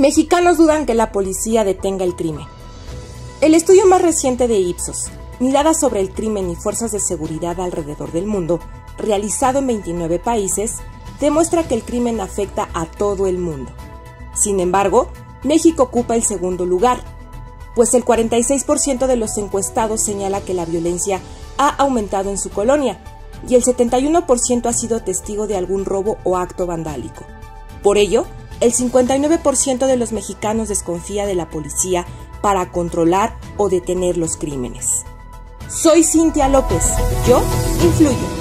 Mexicanos dudan que la policía detenga el crimen. El estudio más reciente de Ipsos, Miradas sobre el crimen y fuerzas de seguridad alrededor del mundo, realizado en 29 países, demuestra que el crimen afecta a todo el mundo. Sin embargo, México ocupa el segundo lugar, pues el 46% de los encuestados señala que la violencia ha aumentado en su colonia y el 71% ha sido testigo de algún robo o acto vandálico. Por ello, el 59% de los mexicanos desconfía de la policía para controlar o detener los crímenes. Soy Cintia López. Yo influyo.